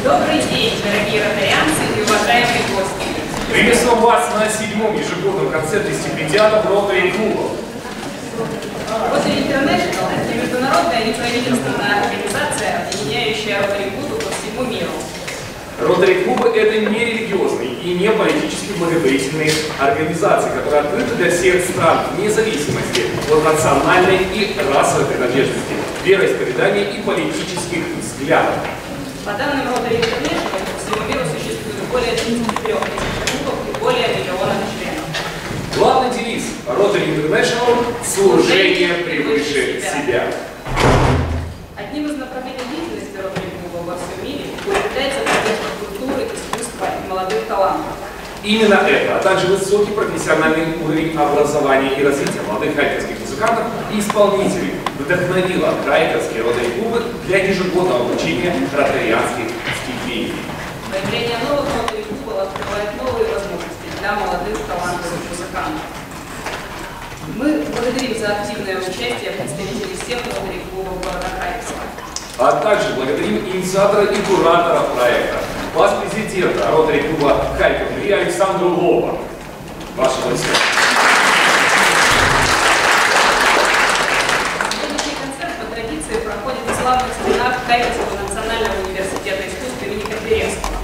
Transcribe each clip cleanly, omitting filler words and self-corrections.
Добрый день, дорогие ротарианцы и уважаемые гости. Приветствуем вас на 7-м ежегодном концерте стипендиатов Rotary клубов. Rotary International – это международная неправительственная организация, объединяющая Rotary клубы по всему миру. Rotary клубы – это не религиозные и не политически благотворительные организации, которые открыты для всех стран, вне зависимости от национальной и расовой принадлежности, вероисповедания и политических взглядов. По данным Rotary International, по всему миру существует более 33 тысяч клубов и более миллиона членов. Главный девиз Rotary International – служение превыше себя. Одним из направлений деятельности Rotary клуба во всем мире является поддержка культуры, искусства и молодых талантов. Именно это, а также высокий профессиональный уровень образования и развития молодых хайковских музыкантов и исполнителей вдохновило хайковские Rotary клубы для ежегодного обучения ротарианских стипендий. Появление новых Rotary клубов открывает новые возможности для молодых талантливых музыкантов. Мы благодарим за активное участие представителей всех Rotary клубов города Хайкова. А также благодарим инициатора и куратора проекта, бас-президента Rotary клуба Харьков и Александру Лоба. Ваше слово. Сегодняшний концерт по традиции проходит в славных стенах Харьковского национального университета искусств имени Котляревского.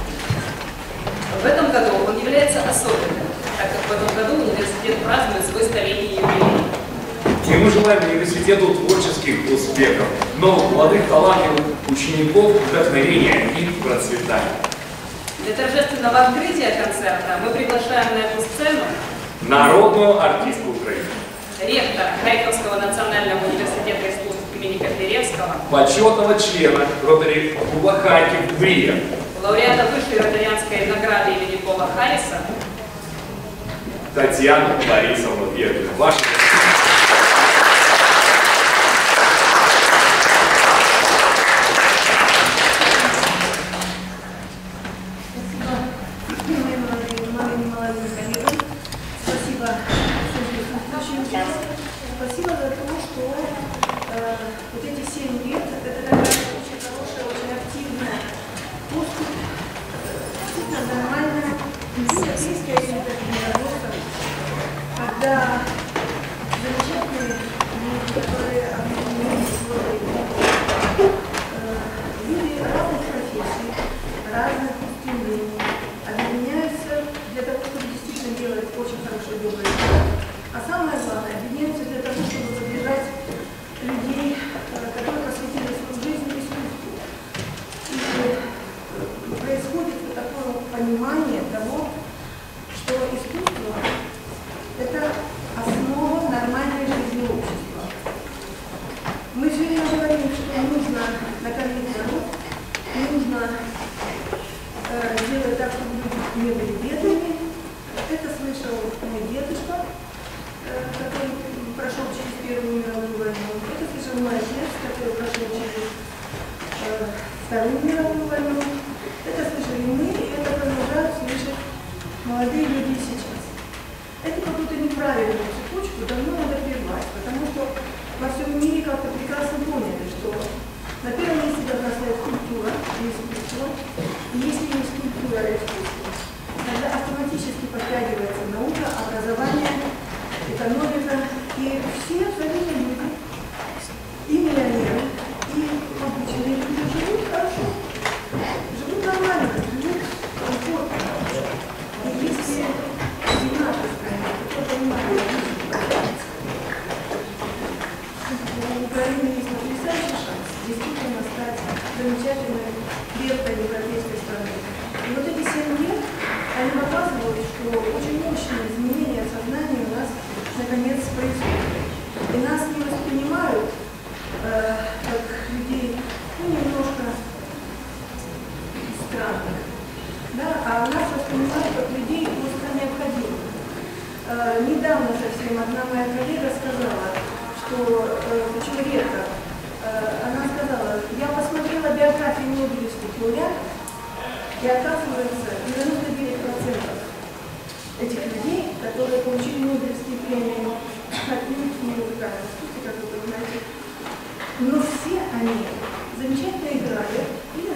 В этом году он является особенным, так как в этом году университет празднует свой столетний юбилей. И мы желаем университету творческих успехов, новых молодых талантливых учеников, вдохновения и процветания. Для торжественного открытия концерта мы приглашаем на эту сцену народную артистку Украины, ректора Харьковского национального университета искусств имени Котляревского, почетного члена Rotary клуба Харьков Брия, лауреата высшей ротарианской награды имени Пола Харриса Татьяну Борисовну Веркину. Ваше Спасибо за то, что вот эти 7 лет, это такая очень хорошая, очень активная поступь, действительно нормальная, европейская работа, когда замечательные люди, которые объединены люди разных профессий, разных устремлений, объединяются для того, чтобы действительно делать очень хорошее доброе дело. А самое главное, объединяются для того, чтобы поддержать людей, которые посвятили свою жизнь искусству. И происходит вот такое понимание того, что искусство – это основа нормальной жизни общества. Мы все время говорим, что нужно накормить народ, нужно делать так, чтобы люди не были бедными. Это слышал мой дедушка, который прошел через Первую мировую войну. Это слышал мой отец, который прошел через Вторую мировую войну. Это слышали мы, и это продолжают слышать молодые люди сейчас. Это какую-то неправильную цепочку давно надо прервать, потому что во всем мире как-то прекрасно поняли, что на первом месте должна стоять культура и искусство. И если есть культура и искусство, тогда автоматически подтягивается наука, образование, экономика, и все абсолютно люди, и миллионеры, и обычные люди живут хорошо, живут нормально, живут комфортно. И если в нашей стране кто понимает, у Украины есть потрясающий шанс действительно стать замечательной крепкой европейской страной. И вот эти 7 лет, они показывают, что очень мощные изменения сознания у нас наконец происходит. И нас не воспринимают как людей, ну, немножко странных, да? А нас воспринимают как людей просто необходимых. Недавно совсем одна моя коллега сказала, что, почему ректор, она сказала, я посмотрела биографию Нобелевских лауреатов, и оказывается, 99% этих людей, которые получили Нобелевские премии, отнюдь не музыкальной искусстве, как вы понимаете, но все они замечательно играли или на фортепиано,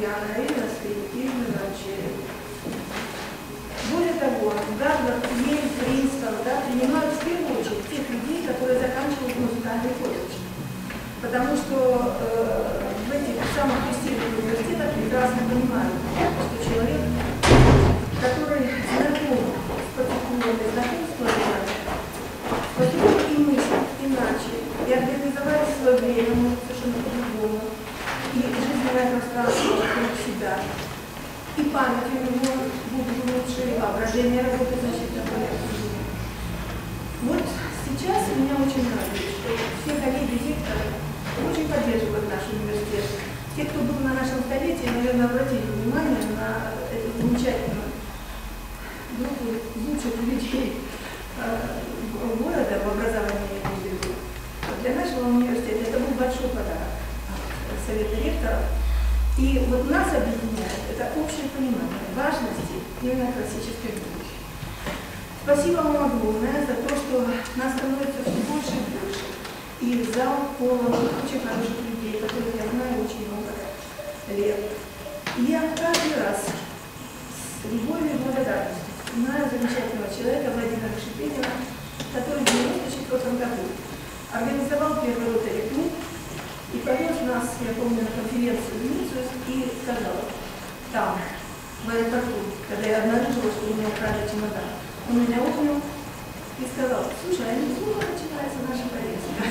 Индиана Ривенс и Виолончели. Более того, Гарвард, Йель, Принстон принимают в первую очередь тех людей, которые заканчивают музыкальный колледж. Потому что в этих самых престижных университетах прекрасно понимают, что человек, который знаком с партикулами, знаком с клавиатурой, поскольку и мыслит иначе, и организовать свое время может совершенно по-другому, и жизненное пространство вокруг себя, и память у него будет лучше, и воображение работает значительно более. Вот сейчас меня очень радует, что все коллеги-директоры очень поддерживают наш университет. Те, кто был на нашем столетии, наверное, обратили внимание на эту замечательную группу лучших людей города в образовании. Для нашего университета это был большой подарок от Совета ректоров. И вот нас объединяет это общее понимание важности именно классической музыки. Спасибо вам огромное за то, что нас становится все больше и больше. И зал полон очень хороших людей, которых я знаю очень много лет. И я каждый раз с любовью и благодарностью знаю замечательного человека Владимира Шипенина, который в 1994 году организовал первый ротари клуб и повез нас, я помню, на конференцию в Ниццу и сказал, там, в аэропорту, когда я обнаружила, что у меня украли чемодан, он меня обнял и сказал, слушай, а неплохо начинается наша поездка.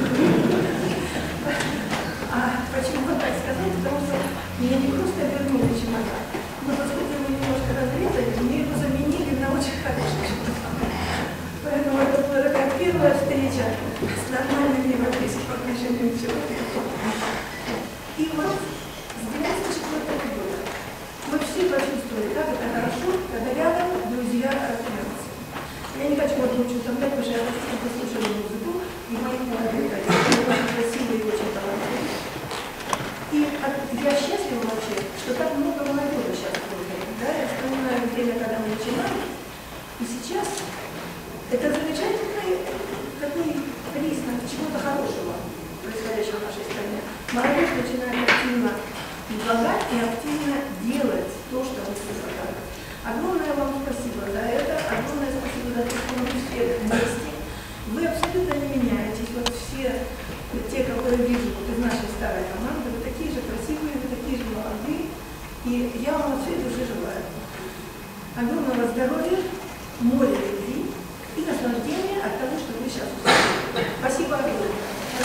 А почему он так сказал? Потому что мне не просто вернули чемодан, но поскольку его немножко разрезали, мне его заменили на очень хороший чемодан. Поэтому это была такая первая встреча с нормальным европейским отношением к человеку. И вот с 1994 года мы все почувствовали, как это хорошо, когда рядом друзья общаются. Я не хочу вас больше утомлять, потому что я просто послушала музыку, и моих молодых родителей, очень красивые и очень талантливые. И я счастлива вообще, что так много молодежи сейчас будет. Да? Я вспоминаю время, когда мы начинали, и сейчас это замечательный такой признак чего-то хорошего, происходящего в нашей стране. Молодежь начинает активно предлагать и активно делать то, что мы предлагаем. Огромное вам спасибо за это, огромное спасибо за то, что мы все вместе. Вы абсолютно не меняетесь. Вот все те, которые вижу вот из нашей старой команды, вы такие же красивые, вы такие же молодые. И я вам от всей души желаю огромного здоровья, моря любви и наслаждения от того, что вы сейчас услышите. Спасибо огромное.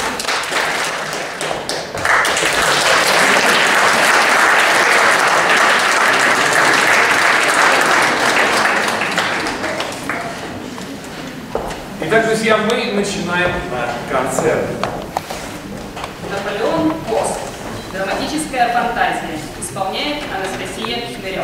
Итак, друзья, мы начинаем наш концерт. Наполеон Пост. Драматическая фантазия. Исполняет Анастасия Шмырева.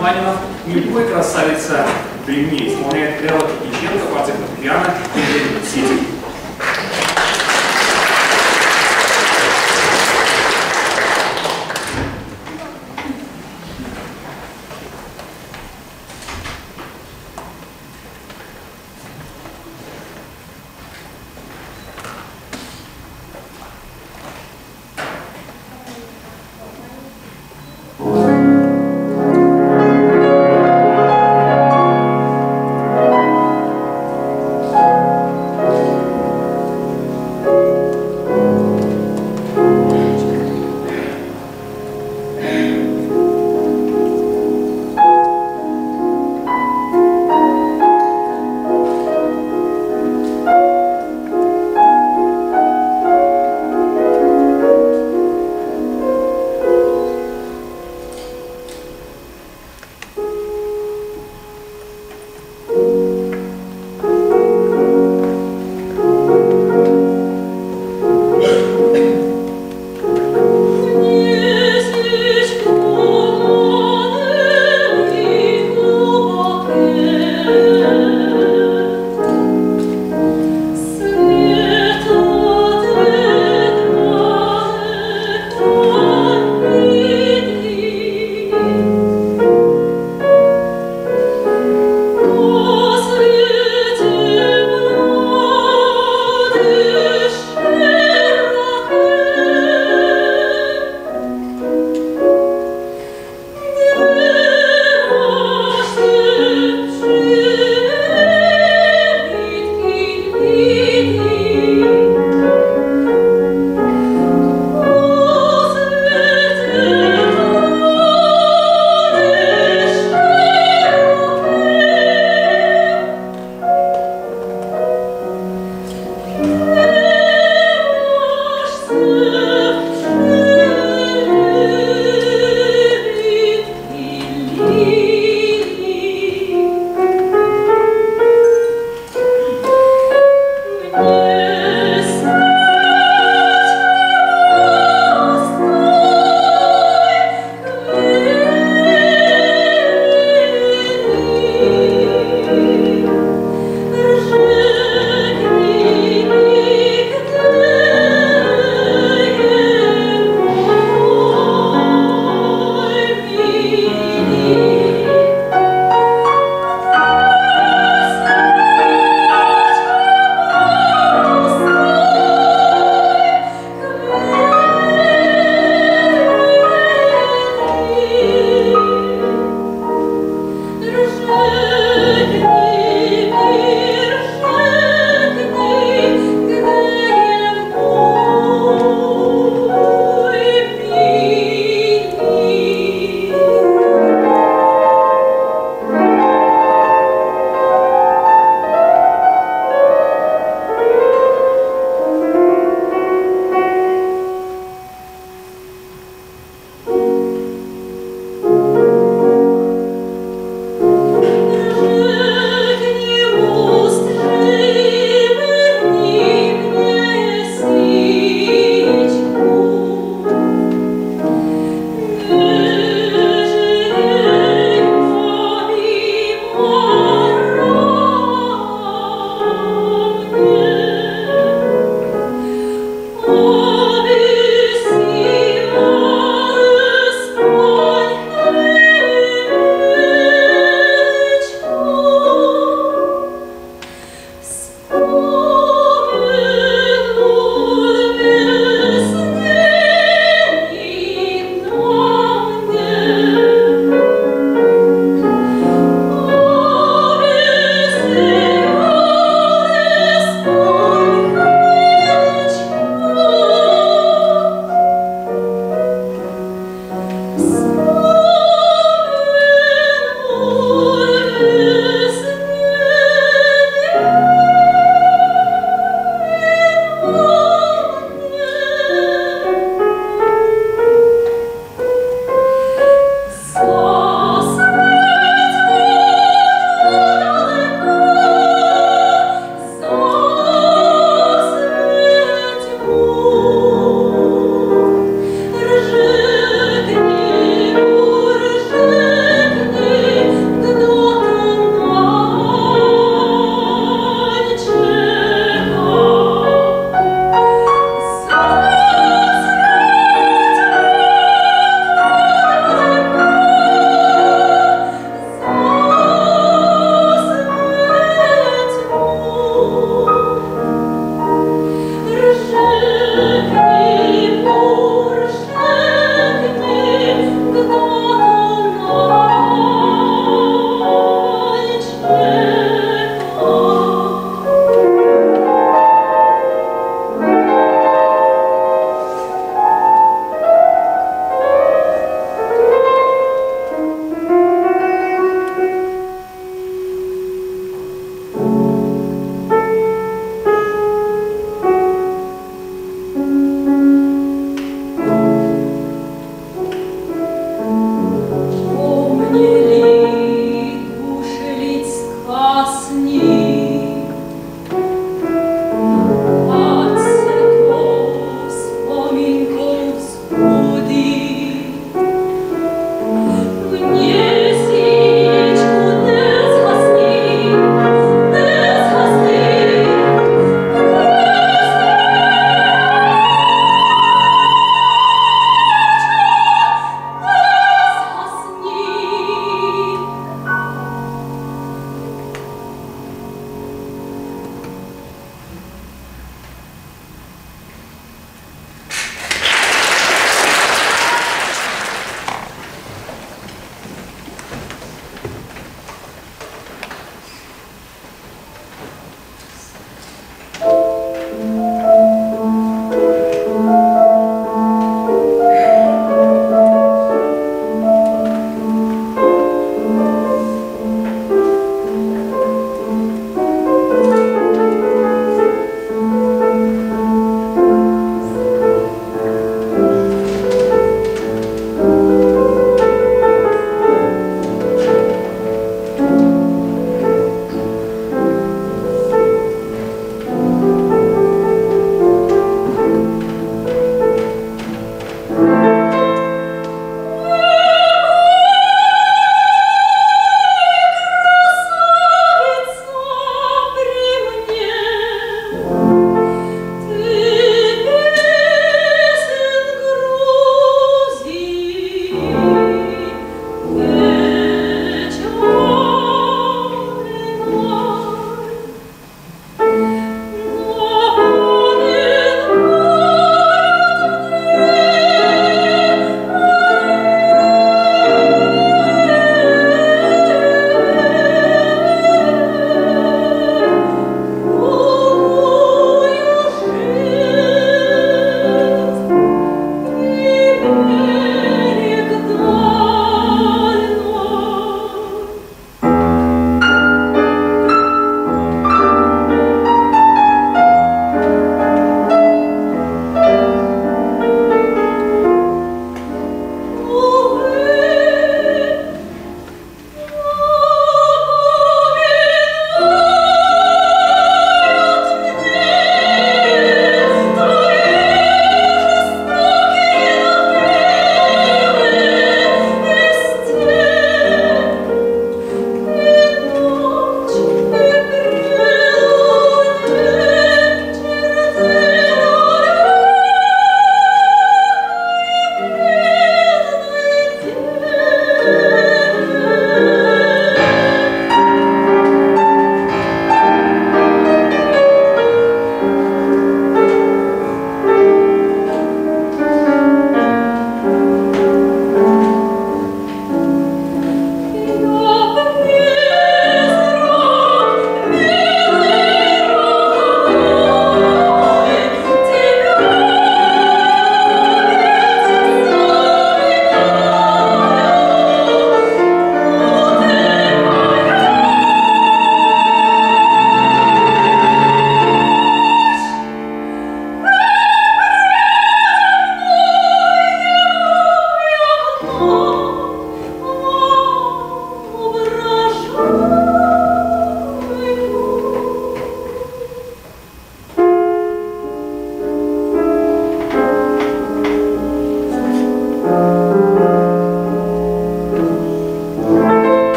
Рахманинов, «Любой красавица при мне» исполняет Элла Кикиченко, партия фортепиано, Сити.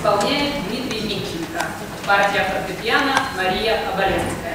исполняет Дмитрий Митченко, партия фортепиано Мария Оболенская.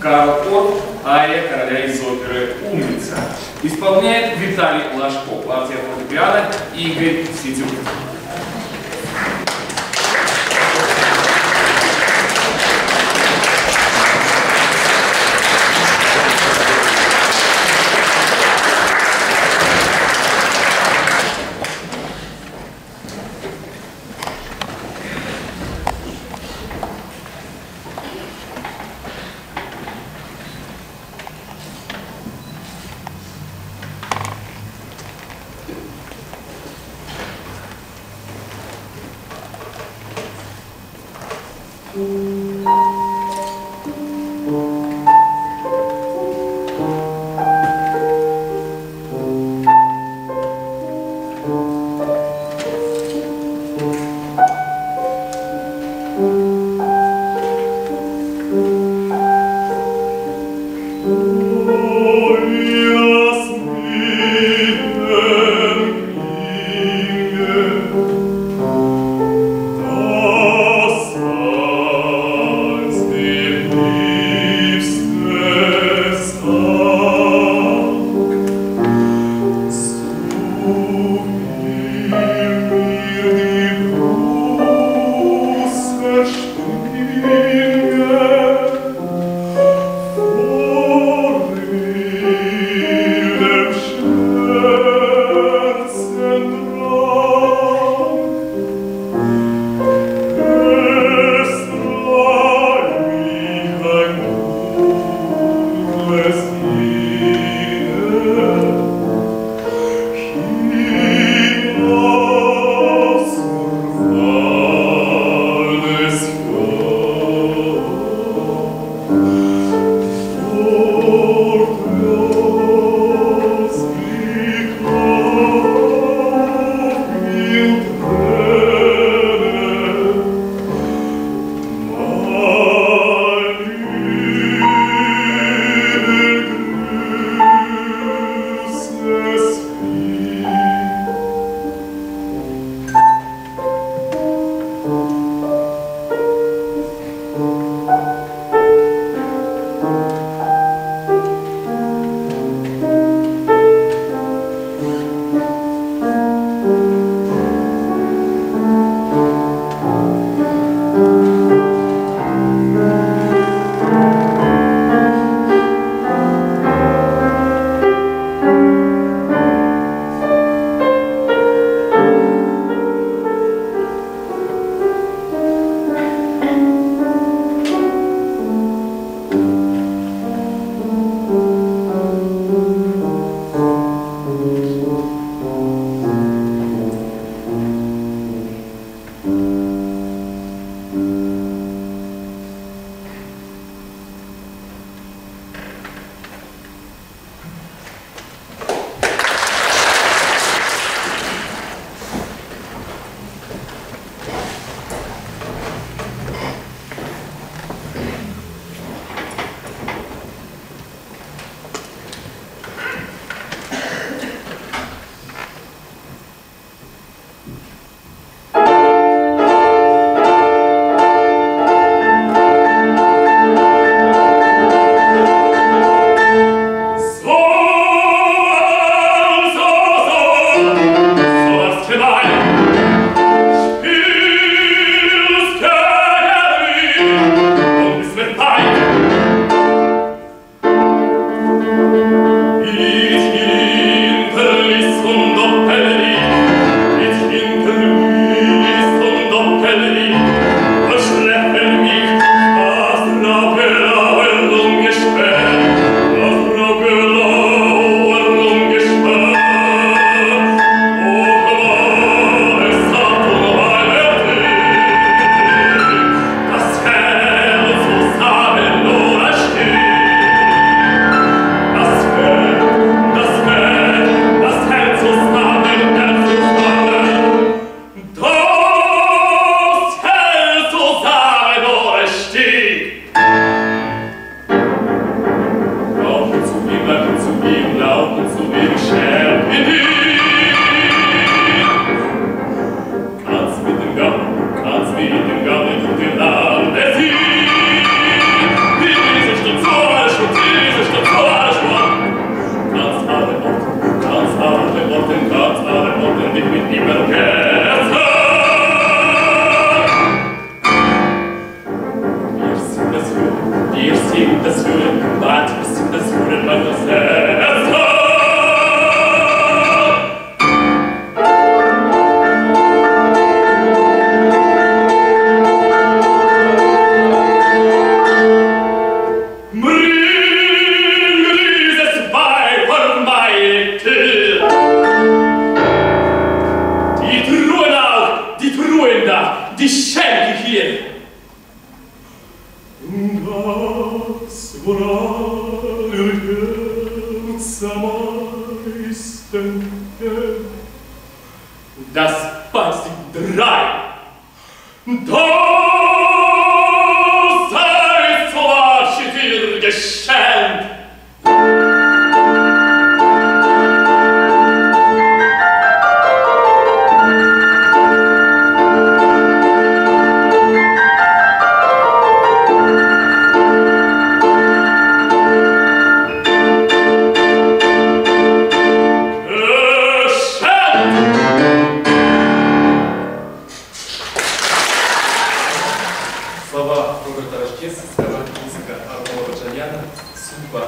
Карл Орф, ария короля из оперы «Умница». Исполняет Виталий Ложко, партия фортепиано Игорь Сидюк. Das passt drei. Da sei Flasche dir geschenkt. Слова Роберта Рождественского, музыка Арнольда Баджаняна, «Судьба».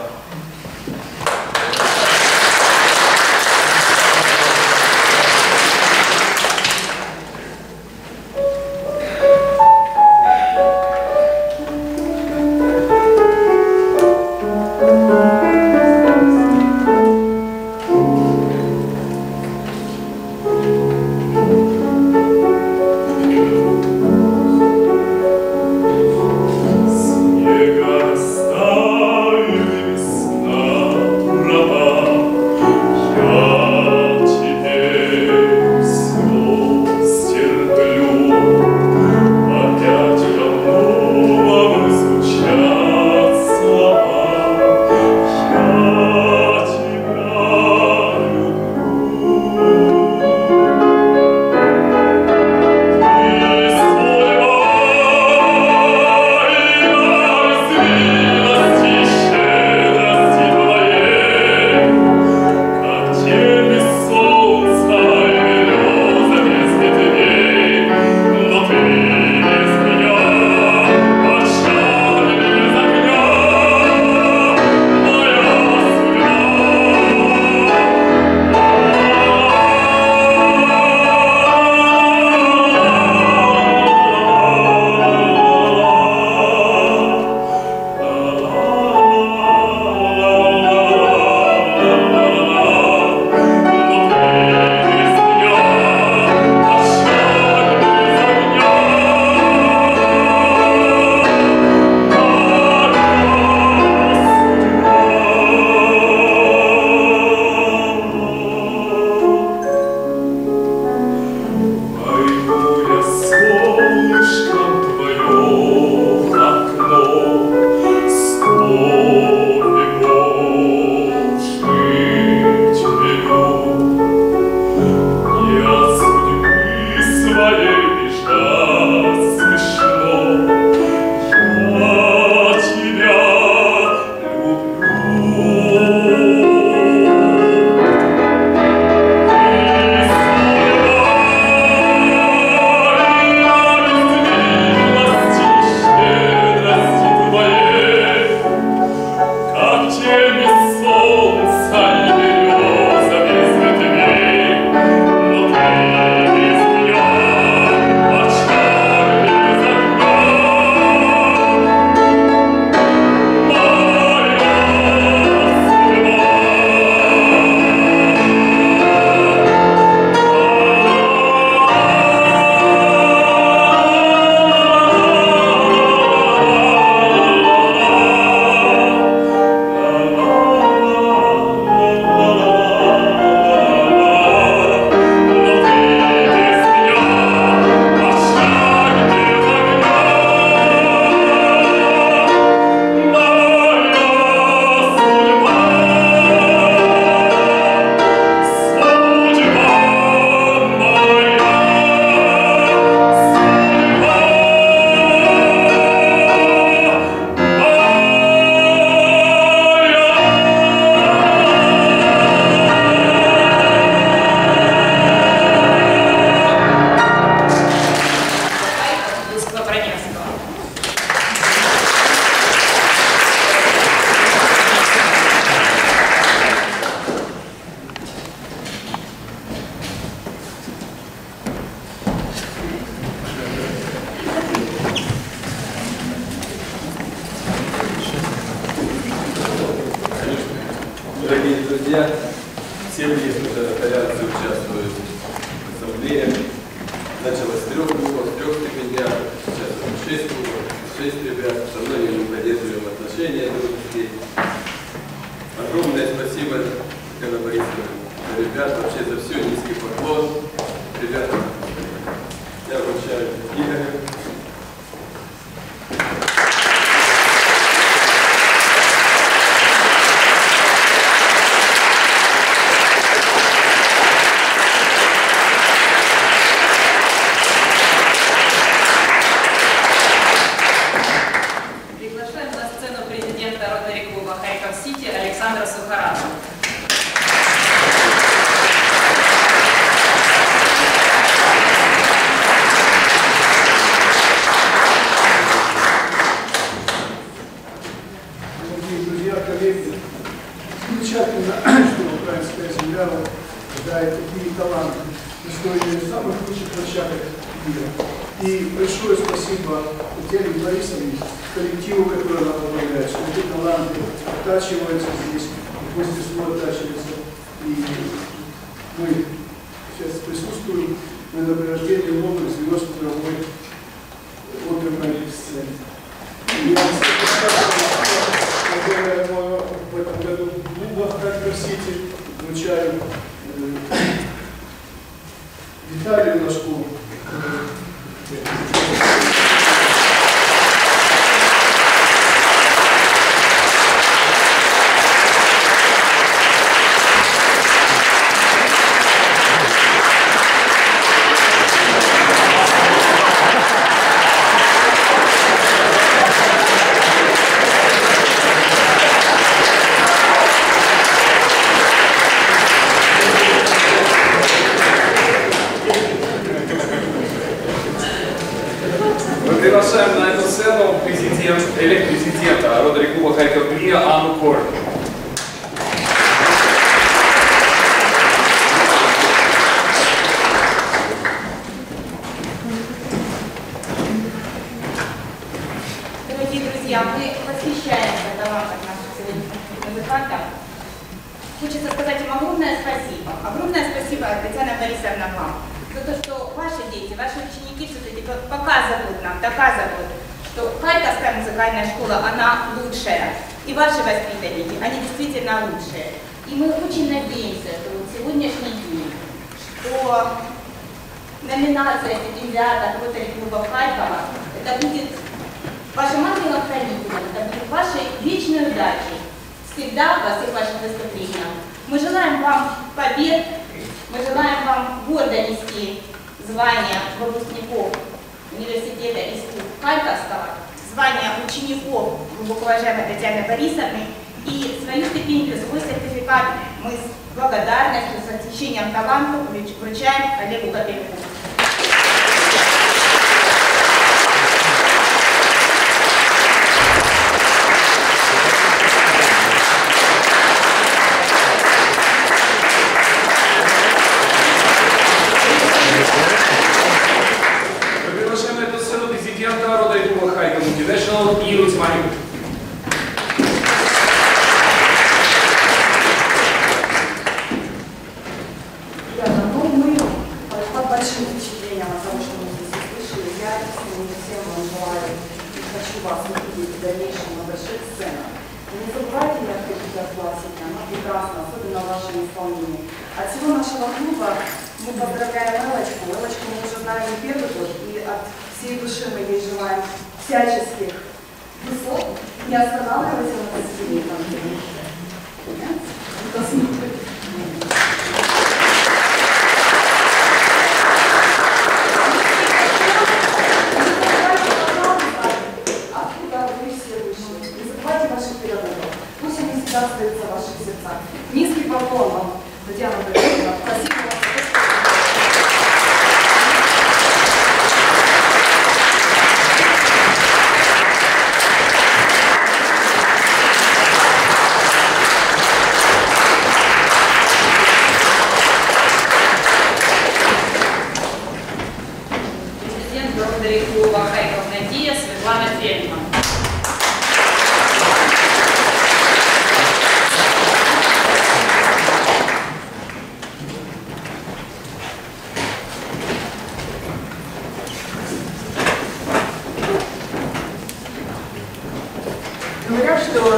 Дорогие друзья, все вегетарианцы участвуют в ассамблее. Началось с 3 клубов, 3 стипендиатов, сейчас 6 клубов, 6 ребят. Со мной мы поддерживаем отношения друг детей. Огромное спасибо, Татьяна Борисовна, ребят, вообще за все низкий поклон. Ребята, я вручаю Игорю. Приглашаем на сцену президента Ротари клуба Харьков-Сити Александра Сухаранова. Дорогие друзья, коллеги, замечательно, что украинская земля дает такие таланты, достойные самых лучших площадок мира. И большое спасибо Татьяне Борисовне, коллективу, который она возглавляет, что эти таланты оттачиваются здесь, мастерство оттачивается. И мы сейчас присутствуем на награждении новых звезд мировой оперной сцены. Я в этом году в клубах Харьков-Сити вручаю Виталию Ложкову. Мы приглашаем на эту сцену президента Ротари клуба Харьков-Брия Анну Корн. Дорогие друзья, мы восхищаемся талантом наших сегодняшних музыкантов. Хочется сказать им огромное спасибо. Огромное спасибо, Татьяна Борисовна, вам. За то, что ваши дети, ваши ученики все-таки показывают нам, доказывают, что Харьковская музыкальная школа, она лучшая. И ваши воспитанники, они действительно лучшие. И мы очень надеемся, что вот сегодняшний день, что номинация стипендиата Ротари клуба Харькова, это будет вашим ангелом-хранителем, это будет вашей вечной удачей всегда во всех ваших выступлениях. Мы желаем вам побед, мы желаем вам гордо нести звание выпускников Университета искусств Харьковского, звание учеников глубоко уважаемой Татьяны Борисовны, и свою стипендию, свой сертификат мы с благодарностью, с восхищением таланту вручаем Олегу Копельку. Приглашаем на эту сцену президента Ротари клуба Харьков International Иру Тимарюк. Мы под большим впечатлением от того, что мы здесь услышали. Я всем вам желаю и хочу вас увидеть в дальнейшем на больших сценах. И не забывайте не отходить от классики, она прекрасна, особенно в вашем исполнении. От всего нашего клуба мы поздравляем Элочку. Элочку мы уже знаем не первый год, и от всей души мы ей желаем всяческих высот. Не останавливайся на достижении там, где мы. Остается в ваших сердцах. Низкий поклон вам, Татьяна Борисовна. Спасибо вам за то, Президент Ротари клуба Харьков-Надия Светлана Фельдман.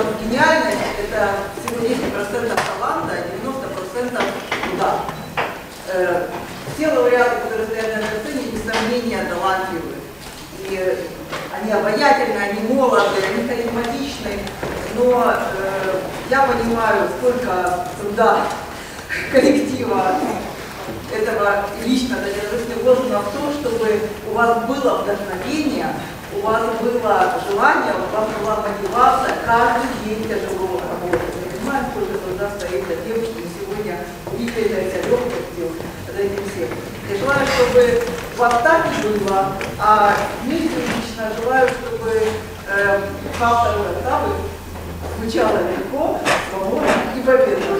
гениальность – это всего 10% таланта, а 90% труда. Все лауреаты, которые стоят на этой сцене, без сомнения, талантливы. И они обаятельны, они молоды, они харизматичны, но я понимаю, сколько труда коллектива этого лично вложено в то, чтобы у вас было вдохновение, у вас было желание, у вас была мотивация каждый день тяжело работать. Я понимаю, сколько труда стоит за тем, что мы сегодня двигаемся легкостью за этим всем. Я желаю, чтобы у вас так и было, а мне лично желаю, чтобы второй октавы звучало легко, свободно и победно.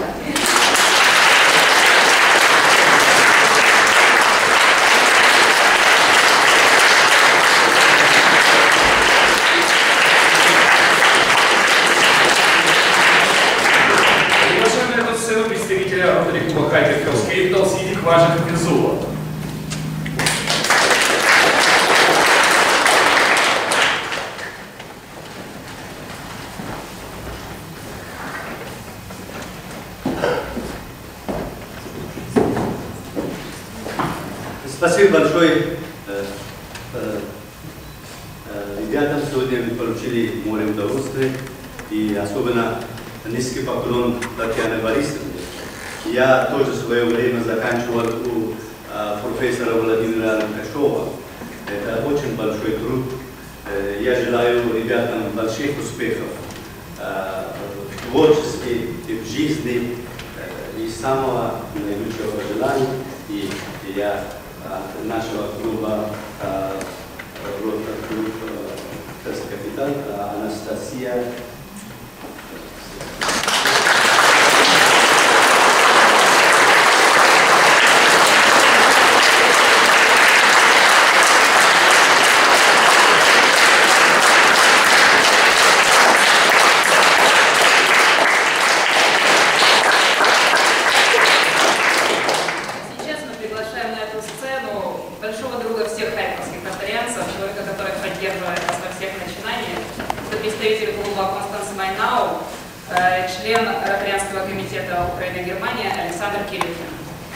Представителя Ротари клуба Хайберг Кейптал Сидик Важик Пензула. Спасибо большое ребятам. Сегодня мы получили море удовольствия и особенно низкий поклон Татьяне Борисовне. Я тоже в свое время заканчивал у профессора Владимира Лукашова. Это очень большой труд. Я желаю ребятам больших успехов в творчестве и в жизни. И самого наилучшего желания. И я от нашего клуба клуб Капитан Анастасия. Член Ротарианского комитета Украина-Германия Александр Кириллин.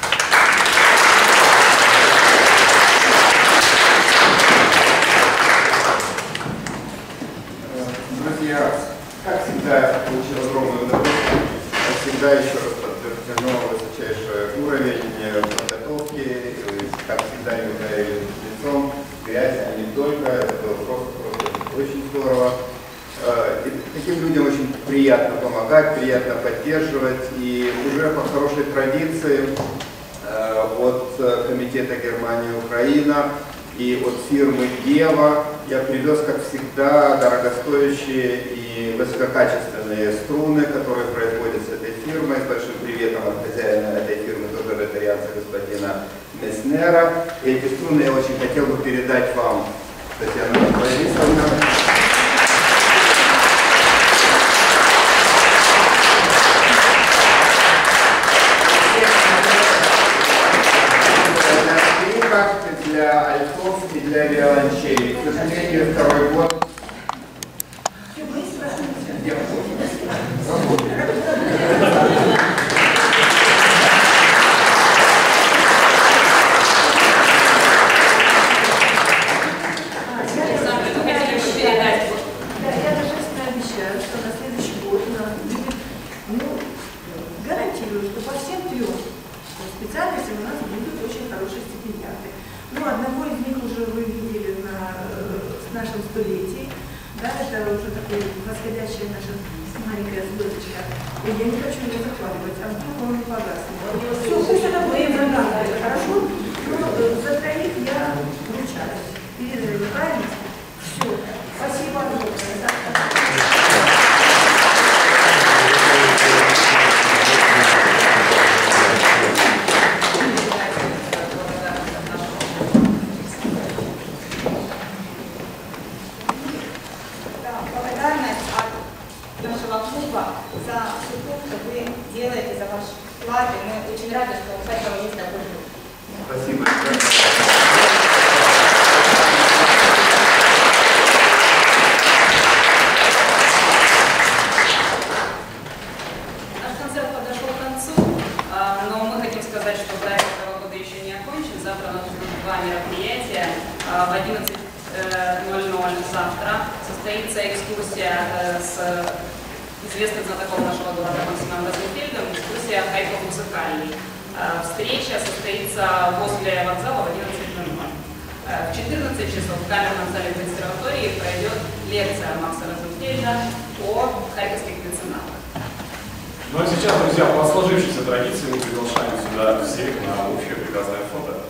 Друзья, как всегда, я получил огромное удовольствие. Как всегда, еще раз подтверждено высочайший уровень подготовки. Как всегда, не ударили лицом, грязь, а не только. Это было просто очень здорово. Таким людям очень приятно помогать, приятно поддерживать. И уже по хорошей традиции от Комитета Германия-Украина и от фирмы Ева я привез, как всегда, дорогостоящие и высококачественные струны, которые производят с этой фирмой. С большим приветом от хозяина этой фирмы, тоже ротарианца господина Месснера. И эти струны я очень хотел бы передать вам, Татьяна Борисовна. Для альтов и для виолончелей. К сожалению, второй год. Я торжественно обещаю, что на следующий год у нас будет, гарантирую, что по всем трем специальностям у нас будут очень хорошие стипендиаты. Одного из них уже вы видели на нашем столетии. Да, это уже такой восходящая наша маленькая звездочка. И я не хочу ее захватывать, а вдруг он не погаснет. Все, пусть это будет хорошо, но за троих я вручаюсь. Передаю правильность. Все. Спасибо огромное. За все то, что вы делаете, за ваш вклад. Мы очень рады, что у каждого есть такой друг. Спасибо. экскурсия с известным знатоком нашего города Максимом Розенфельдом, дискуссия «Харьков музыкальный». Встреча состоится возле вокзала в 11:00. В 14 часов в камерном зале консерватории пройдет лекция Макса Розенфельда о харьковских меценатах. Ну а сейчас, друзья, по сложившейся традиции мы приглашаем сюда всех на общее прекрасное фото.